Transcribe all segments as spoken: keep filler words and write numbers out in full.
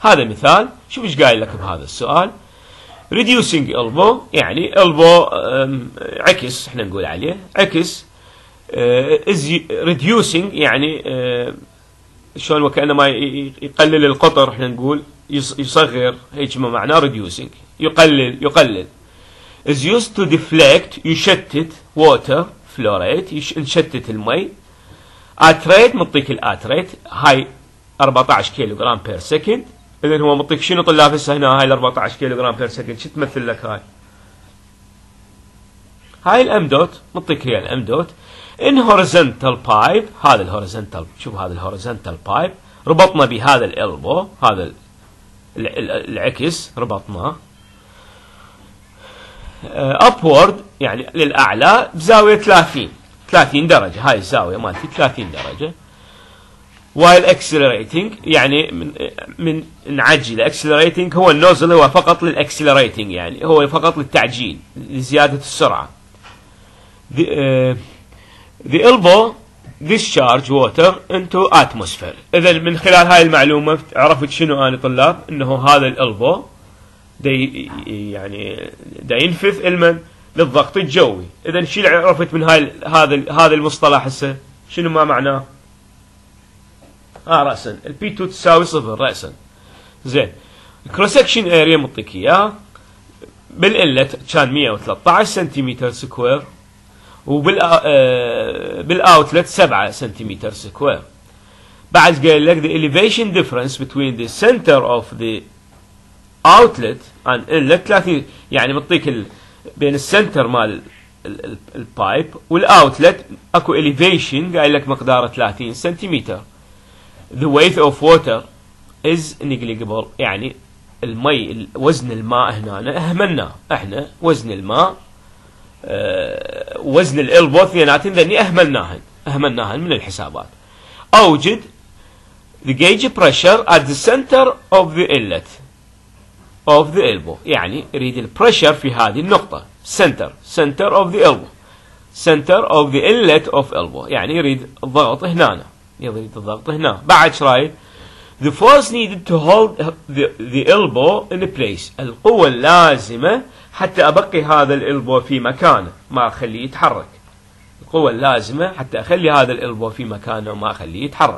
هذا مثال. شوف ايش قايل لك بهذا السؤال. reducing elbow يعني elbow عكس، احنا نقول عليه عكس. is reducing يعني شلون وكأنما يقلل القطر، احنا نقول يصغر، هيك ما معناه reducing، يقلل يقلل. is used to deflect يشتت water flow rate، يشتت المي. at rate مطيك الات ريت هاي أربعة عشر كيلو جرام بير سكند. اذا هو مطيك شنو طلاب هسه هنا هاي ال أربعة عشر كيلو جرام بير سكند شو تمثل لك؟ هاي هاي الام دوت، مطيك هي الام دوت. ان هوريزونتال بايب، هذا الهوريزونتال، شوف هذا الهوريزونتال بايب ربطنا بهذا الالبو، هذا العكس ربطناه ابورد يعني للاعلى بزاويه ثلاثين ثلاثين درجه، هاي الزاويه مالتي ثلاثين درجه. while accelerating يعني من من نعجل. accelerating هو النوزل، هو فقط للاكسلريتنج يعني هو فقط للتعجيل لزياده السرعه. the, uh, the elbow discharge water into atmosphere. اذا من خلال هاي المعلومه عرفت شنو انا طلاب، انه هذا الالبو دي يعني دا ينفذ المن للضغط الجوي. اذا شو اللي عرفت من هاي هذا هذا المصطلح هسه شنو ما معناه؟ اه راسا البي تو تساوي صفر راسا. زين الكروس سكشن اريا مطيك اياه بالانلت كان مئة وثلاثة عشر سنتيمتر سكوير، وبال آه بالاوتلت سبعة سنتيمتر سكوير. بعد قال لك the elevation difference between the center of the outlet and inlet ثلاثين، يعني مطيك ال... بين السنتر مال البايب والاوتلت اكو elevation قايل لك مقداره ثلاثين سنتيمتر. the weight of water is negligible يعني المي وزن الماء هنا اهملناه احنا، وزن الماء أه وزن الالبو اثنيناتهم ذني اهملناهن اهملناهن من الحسابات. اوجد the gauge pressure at the center of the inlet of the elbow، يعني يريد البريشر في هذه النقطة center center of the elbow center of the inlet of elbow، يعني يريد الضغط هنا، يريد الضغط هنا. بعد ايش رايد؟ the force needed to hold the, the elbow in place، القوة اللازمة حتى أبقي هذا الالبو في مكانه ما أخليه يتحرك. القوة اللازمة حتى أخلي هذا الالبو في مكانه وما أخليه يتحرك.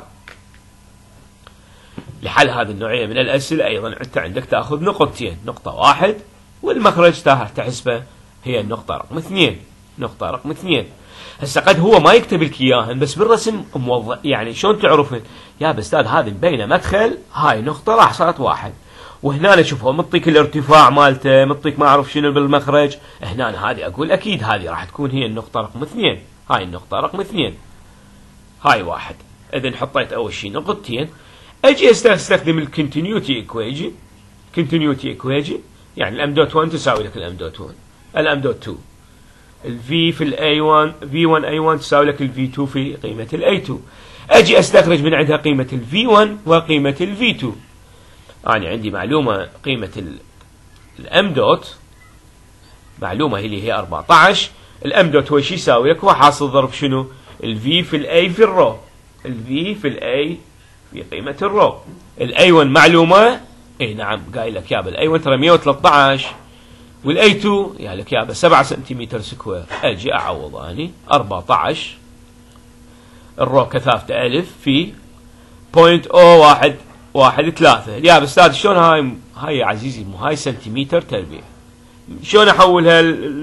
لحل هذه النوعية من الأسئلة أيضا أنت عندك تأخذ نقطتين، نقطة واحد والمخرج تحسبه هي النقطة رقم اثنين، نقطة رقم اثنين. هسه قد هو ما يكتب لك إياهن بس بالرسم موضح، يعني شلون تعرفن؟ يا أستاذ هذه مبينة مدخل، هاي نقطة راح صارت واحد، وهنا شوف هو مطيك الارتفاع مالته، مطيك ما أعرف شنو بالمخرج، هنا هذه أقول أكيد هذه راح تكون هي النقطة رقم اثنين، هاي النقطة رقم اثنين، هاي واحد. إذن حطيت أول شيء نقطتين. أجي أستخدم الكونتينيوتي إيكويجن، كونتينيوتي إيكويجن يعني الأم دوت واحد تساوي لك الأم دوت واحد، الأم دوت اثنين، الفي في الاي واحد في واحد اي واحد تساوي لك الفي اثنين في قيمة الاي اثنين. أجي أستخرج من عندها قيمة الفي واحد وقيمة الفي اثنين. أنا يعني عندي معلومة قيمة الأم دوت، معلومة اللي هي أربعة عشر، الأم دوت هو شو يساوي لك؟ هو حاصل ضرب شنو؟ الفي في الاي في الرو، الفي في الاي في قيمة الرو. الاي واحد معلومة، اي نعم قايل لك يابا الاي واحد ترى مئة وثلاثة عشر والاي اثنين يعني لك يابا سبعة سنتيمتر سكوير. اجي اعوض اني أربعة عشر الرو كثافته الف في بوينت او واحد واحد ثلاثة. يا استاذ شلون هاي هاي يا عزيزي مو هاي سنتيمتر تربيع، شلون احولها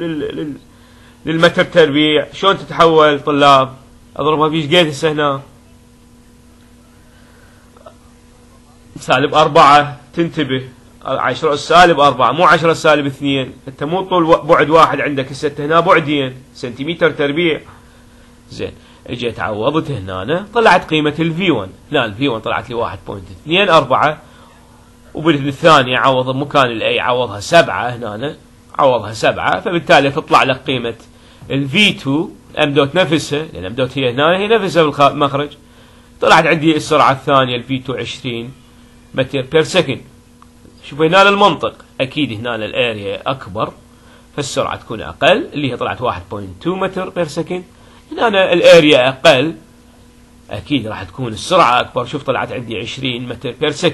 للمتر تربيع؟ شلون تتحول طلاب؟ اضربها فيش قيد هسه هنا سالب أربعة، تنتبه عشرة سالب أربعة مو عشرة سالب اثنين، انت مو طول بعد واحد عندك هسه هنا بعدين سنتيمتر تربيع. زين اجيت عوضت هنا طلعت قيمة الفي واحد، هنا الفي واحد طلعت لي واحد فاصلة اثنين أربعة، وبالثانية عوض مكان الاي عوضها سبعة، هنا عوضها سبعة، فبالتالي تطلع لك قيمة الفي اثنين ام دوت نفسها، لان ام دوت هي هنا هي نفسها بالمخرج. طلعت عندي السرعة الثانية الفي اثنين عشرين متر بير سكند. شوف هنا المنطق اكيد هنا الاريا اكبر فالسرعة تكون اقل اللي هي طلعت واحد فاصلة اثنين متر بير سكند. هنا الاريا اقل اكيد راح تكون السرعة اكبر. شوف طلعت عندي عشرين متر بير سكند،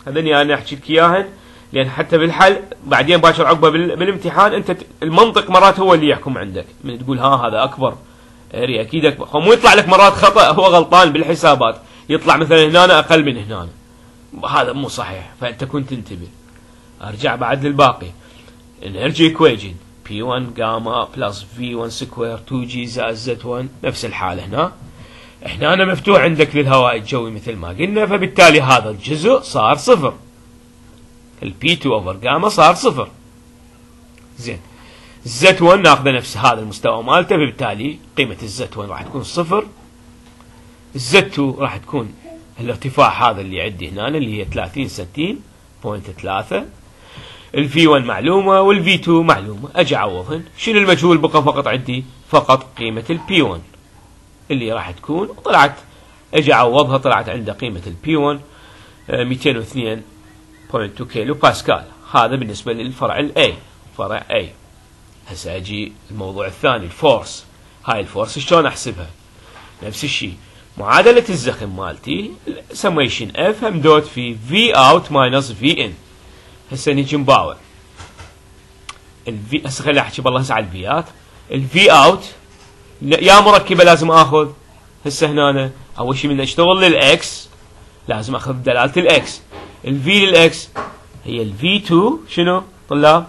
هذني انا احكي لك اياهن لان حتى بالحل بعدين باكر عقبه بالامتحان انت المنطق مرات هو اللي يحكم عندك، من تقول ها هذا اكبر اري اكيد اكبر، مو يطلع لك مرات خطا هو غلطان بالحسابات، يطلع مثلا هنا اقل من هنا، هذا مو صحيح، فانت كنت تنتبه. ارجع بعد للباقي. الانرجي ايكويجن بي واحد جاما بلس في واحد سكوير تو جي زائد زد واحد نفس الحاله هنا. هنا أنا مفتوح عندك للهواء الجوي مثل ما قلنا، فبالتالي هذا الجزء صار صفر. البي تو اوفر جاما صار صفر. زين. زد واحد ناخذه نفس هذا المستوى مالته، فبالتالي قيمة الزد واحد راح تكون صفر. الزد تو راح تكون الارتفاع هذا اللي عندي هنا اللي هي ثلاثين ستين بوينت ثلاثة. الفي واحد معلومة والفي تو معلومة، اجي اعوضهن. شنو المجهول بقى فقط عندي؟ فقط قيمة البي واحد اللي راح تكون، طلعت اجي اعوضها طلعت عنده قيمة البي واحد مئتين واثنين فاصلة اثنين كيلو باسكال. هذا بالنسبة للفرع الاي، فرع اي. هسه اجي الموضوع الثاني الفورس. هاي الفورس شلون احسبها؟ نفس الشيء، معادلة الزخم مالتي سميشن اف هم دوت في في اوت ماينس في ان. هسه نجي نباوع الفي. هسه خليني احكي بالله هسه على الفيات. الفي اوت يا مركبه لازم اخذ. هسه هنا اول شيء من اشتغل للاكس لازم اخذ دلاله الاكس. الفي للاكس هي الفي تو شنو طلاب؟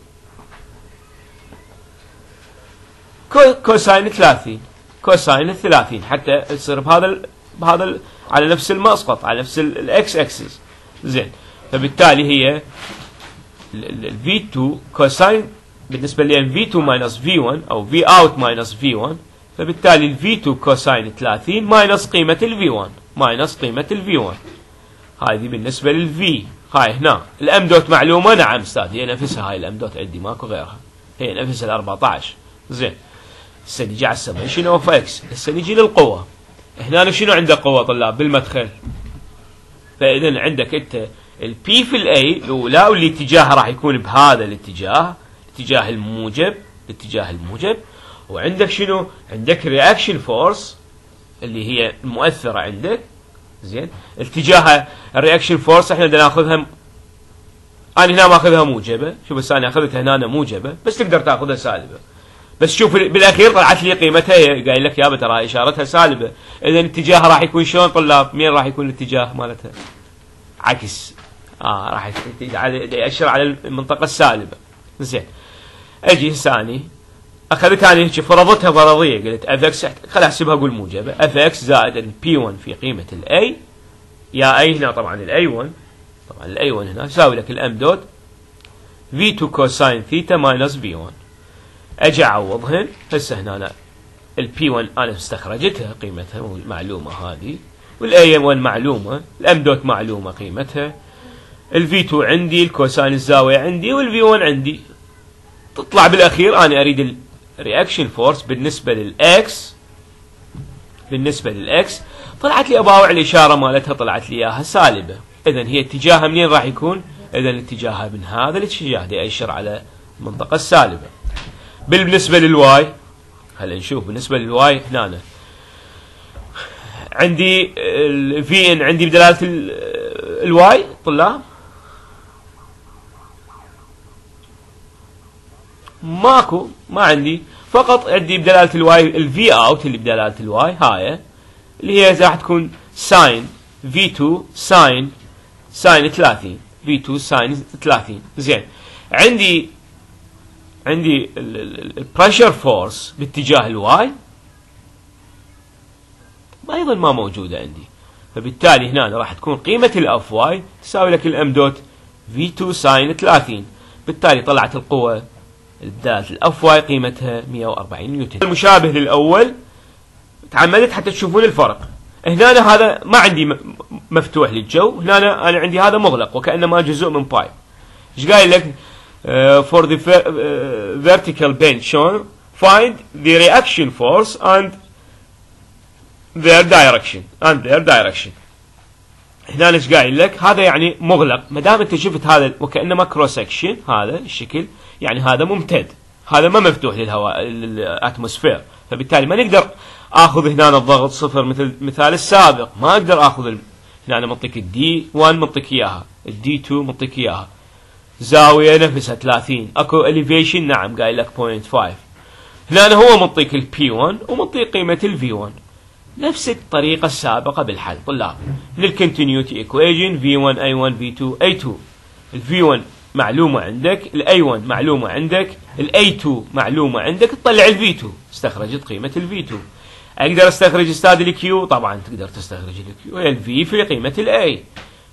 كوساين ثلاثين. كوساين ثلاثين حتى تصير بهذا ال بهذا ال على نفس المسقط على نفس الاكس اكسس. زين. فبالتالي هي الفي تو كوساين بالنسبة لي في تو ماينس في واحد أو في اوت ماينس في واحد، فبالتالي الفي تو كوساين ثلاثين ماينس قيمة الفي واحد ماينس قيمة الفي واحد. هذه بالنسبة للفي. هاي هنا الام دوت معلومة. نعم استاذ هي نفسها، هاي الام دوت عندي ماكو غيرها، هي نفسها ال أربعطعش. زين. هسه نجي على السميشن اوف اكس. هسه نجي للقوة. هنا شنو عنده قوة طلاب بالمدخل؟ فإذا عندك انت البي في الاي الاولى والاتجاه راح يكون بهذا الاتجاه، الاتجاه الموجب، الاتجاه الموجب. وعندك شنو؟ عندك رياكشن فورس اللي هي المؤثرة عندك. زين. اتجاه الرياكشن فورس احنا بدنا ناخذها م... انا هنا ماخذها موجبة، شوف بس انا اخذتها هنا موجبة، بس تقدر تاخذها سالبة. بس شوف بالاخير طلعت لي قيمتها، قايل لك يابا ترى اشارتها سالبة، اذا اتجاهها راح يكون شلون طلاب؟ مين راح يكون الاتجاه مالتها؟ عكس. اه راح يأشر على المنطقة السالبة. زين. اجي هسه اني اخذت اني هيك فرضتها فرضيه، قلت اف اكس خل احسبها اقول موجبه، اف اكس زائد البي واحد في قيمه الاي يا اي هنا طبعا الاي واحد، طبعا الاي واحد هنا يساوي لك الام دوت في تو كوساين ثيتا ماينس في واحد. اجي اعوضهن. هسه هنا البي واحد انا استخرجتها قيمتها المعلومه هذه، والاي واحد معلومه، الام دوت معلومه قيمتها، الفي تو عندي، الكوساين الزاويه عندي، والفي واحد عندي. تطلع بالاخير انا اريد الرياكشن فورس بالنسبه للاكس، بالنسبه للاكس طلعت لي اباوع الاشاره مالتها طلعت لي اياها سالبه. اذا هي اتجاهها منين راح يكون؟ اذا اتجاهها من هذا الاتجاه دي يأشر على المنطقه السالبه. بالنسبه للواي هلا نشوف بالنسبه للواي هنا عندي الفي ان عندي بدلاله الواي طلاب ماكو، ما عندي، فقط عندي بدلاله الواي الفي اوت اللي بدلاله الواي هاي اللي هي راح تكون ساين في تو ساين ساين ثلاثين في تو ساين ثلاثين. زين. عندي عندي البريشر فورس باتجاه الواي ايضا ما موجوده عندي، فبالتالي هنا راح تكون قيمه الاف واي تساوي لك الام دوت في تو ساين ثلاثين. بالتالي طلعت القوه بدالة الاف واي قيمتها مئة وأربعين نيوتن. المشابه للاول تعمدت حتى تشوفون الفرق. هنا أنا هذا ما عندي مفتوح للجو، هنا أنا, أنا عندي هذا مغلق وكأنما جزء من بايب. ايش قايل لك؟ uh, for the uh, vertical bend shown find the reaction force and their direction and their direction. هنا ايش قايل لك؟ هذا يعني مغلق، ما دام انت شفت هذا وكأنما كروس سكشن هذا الشكل، يعني هذا ممتد، هذا ما مفتوح للهواء الاتموسفير، فبالتالي ما نقدر اخذ هنا الضغط صفر مثل المثال السابق، ما اقدر اخذ هنا أنا منطيك الدي واحد منطيك إياها، الدي اثنين منطيك إياها، زاوية نفسها ثلاثين، أكو elevation نعم قايل لك صفر فاصلة خمسة. هنا أنا هو منطيك البي واحد ومنطيك قيمة الفي واحد، نفس الطريقة السابقة بالحل طلاب. من الكونتينيوتي ايكويجن في واحد اي واحد في اثنين اي اثنين، الفي واحد معلومة عندك، الاي واحد معلومة عندك، الاي اثنين معلومة عندك، تطلع الفي اثنين، استخرجت قيمة الفي اثنين. اقدر استخرج استاذ الكيو؟ طبعا تقدر تستخرج الكيو، هي الفي في قيمة الاي،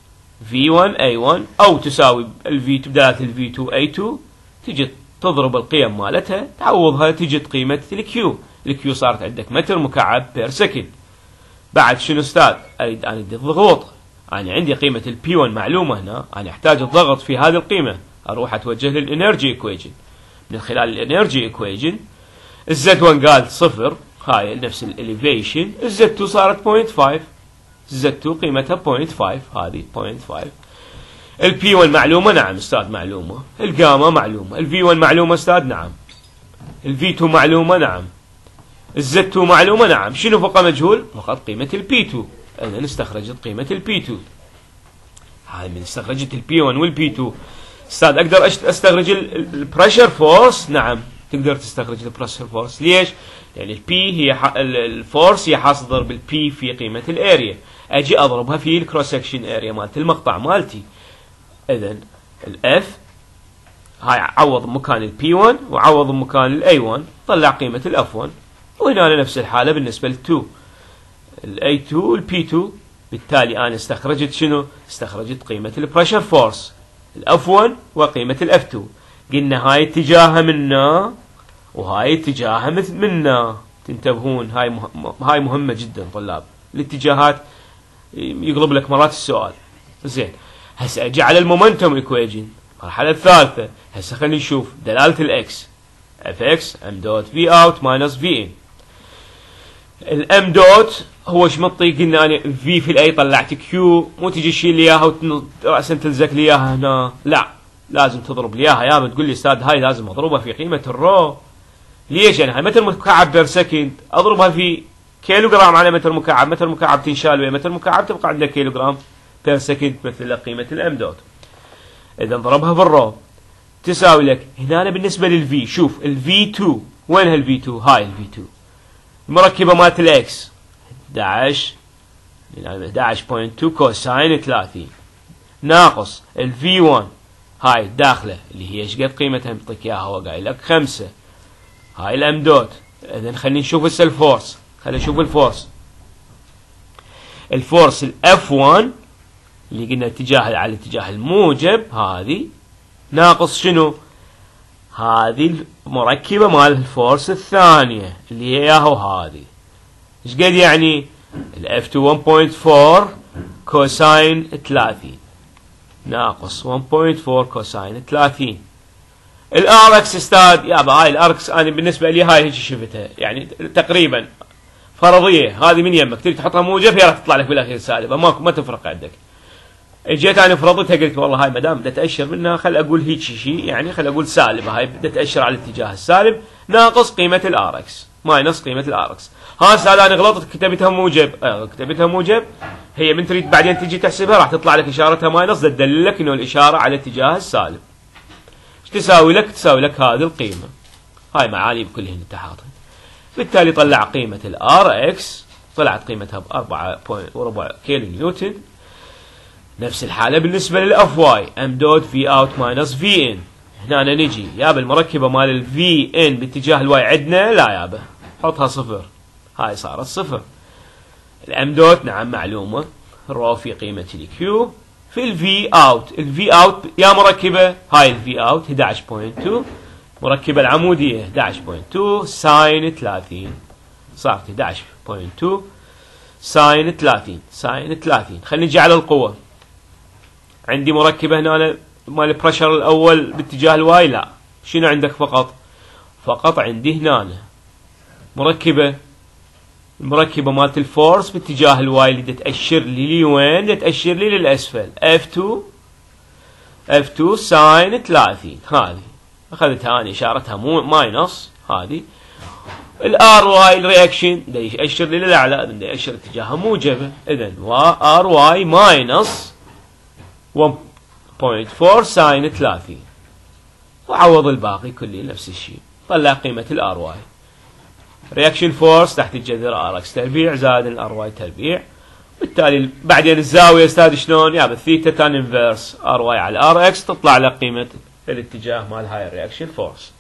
في واحد اي واحد او تساوي الفي بدالة الفي اثنين اي اثنين، تجي تضرب القيم مالتها تعوضها، تجد قيمة الكيو، الكيو صارت عندك متر مكعب بير سكند. بعد شنو استاذ؟ اريد انا بدي الضغوط، انا عندي قيمة البي واحد معلومة هنا، انا احتاج الضغط في هذه القيمة، اروح اتوجه للانرجي ايكويجن. من خلال الانرجي ايكويجن الزد واحد قال صفر، هاي نفس الاليفيشن، الزد اثنين صارت صفر فاصلة خمسة، الزد اثنين قيمتها صفر فاصلة خمسة، هذه صفر فاصلة خمسة. البي واحد معلومة نعم استاذ معلومة، الجاما معلومة، الفي واحد معلومة استاذ نعم، الفي اثنين معلومة نعم، الزد اثنين معلومة نعم، شنو فوق مجهول؟ فقط قيمة البي اثنين، اذا استخرجت قيمة البي اثنين. هاي من استخرجت البي واحد والبي اثنين، استاذ اقدر استخرج البريشر فورس؟ نعم تقدر تستخرج البريشر فورس، ليش؟ يعني البي هي الفورس هي حاصل ضرب البي في قيمة الاريا، اجي اضربها في الكروس سكشن اريا مالت المقطع مالتي. اذا الاف هاي عوض مكان البي واحد وعوض مكان الاي واحد، طلع قيمة الاف واحد. وهنا نفس الحالة بالنسبة ل اثنين، الاي اثنين والبي اثنين، بالتالي انا استخرجت شنو؟ استخرجت قيمة البريشر فورس، الاف واحد وقيمة الاف اثنين. قلنا هاي اتجاهها منا وهاي اتجاهها منا، تنتبهون هاي مه... هاي مهمة جدا طلاب، الاتجاهات يقلب لك مرات السؤال. زين هسه اجي على المومنتوم ايكويجن، المرحلة الثالثة. هسه خلينا نشوف دلالة الاكس، اف اكس ام دوت في اوت ماينس في ان. الام دوت هو ايش منطي؟ قلنا انا في في الاي طلعت كيو، مو تجي تشيل لي اياها وراسا تلزق لي اياها هنا، لا لازم تضرب لي اياها. يا بتقول لي استاذ هاي لازم اضربها في قيمة الرو، ليش؟ يعني هاي متر مكعب بير سكند، اضربها في كيلو جرام على متر مكعب، متر مكعب تنشال ويا متر مكعب تبقى عندك كيلو جرام بير سكند مثل قيمة الام دوت. اذا ضربها بالرو تساوي لك هنا بالنسبة للفي، شوف الفي اثنين وين هالفي اثنين؟ هاي الفي اثنين المركبة مالت الاكس احد عشر احد عشر فاصلة اثنين كوساين ثلاثين ناقص الفي واحد هاي الداخلة اللي هي ايش قد قيمتها؟ بيعطيك اياها هو قايل لك خمسة، هاي الام دوت. اذا خلينا نشوف هسه الفورس، خلينا نشوف الفورس. الفورس الاف واحد اللي قلنا اتجاه على الاتجاه الموجب، هذه ناقص شنو؟ هذه المركبة مال الفورس الثانية اللي هي ياهو هذه، ايش قد يعني؟ الاف اثنين واحد فاصلة أربعة كوساين ثلاثين ناقص واحد فاصلة أربعة كوساين ثلاثين. الار اكس استاذ يابا هاي الاركس انا بالنسبة لي هاي هيك شفتها، يعني تقريبا فرضية، هذه من يمك تريد تحطها موجب هي راح تطلع لك بالاخير سالبة، ماكو ما تفرق عندك. اجيت انا فرضتها قلت والله هاي ما دام بدها تاشر منها خل اقول هيك شيء، يعني خل اقول سالبه، هاي بدها تاشر على الاتجاه السالب، ناقص قيمه الار اكس ماينس قيمه الار اكس. ها استاذ انا غلطت كتبتها موجب، اه كتبتها موجب، هي من تريد بعدين تجي تحسبها راح تطلع لك اشارتها ماينس، تدلل لك انه الاشاره على الاتجاه السالب. ايش تساوي لك؟ تساوي لك هذه القيمه، هاي معالم كلهن انت حاطها. بالتالي طلع قيمه الار اكس، طلعت قيمتها ب أربعة فاصلة أربعة كيلو نيوتن. نفس الحالة بالنسبة للأف واي، ام دوت في اوت ماينس في ان. هنا أنا نجي يابا المركبة مال الفي ان باتجاه الواي عندنا، لا يابا حطها صفر، هاي صارت صفر. الام دوت نعم معلومة، رو في قيمة الكيو في الفي اوت، الفي اوت يا مركبة هاي الفي اوت احد عشر فاصلة اثنين، مركبة العمودية احد عشر فاصلة اثنين ساين ثلاثين، صارت احد عشر فاصلة اثنين ساين ثلاثين، ساين ثلاثين. خلينا نجي على القوة. عندي مركبة هنا مال البريشر الأول باتجاه الواي، لا شنو عندك؟ فقط فقط عندي هنا مركبة، المركبة مالت الفورس باتجاه الواي اللي تأشر لي وين؟ تأشر لي للأسفل، اف اثنين اف اثنين ساين ثلاثين، هذه أخذتها أنا إشارتها مو ماينص هذه، الار واي الرياكشن ده يأشر لي للأعلى، ده يأشر اتجاهها موجبة، إذا ار واي ماينس واحد فاصلة أربعة ساين ثلاثين، وعوض الباقي كله نفس الشيء، طلع قيمة الار واي. رياكشن فورس تحت الجذر ار اكس تربيع زائد الار واي تربيع، بالتالي بعدين الزاوية استاذ شلون؟ يا بالثيتا تان انفيرس ار واي على ار اكس، تطلع لك قيمة الاتجاه مال هاي الرياكشن فورس.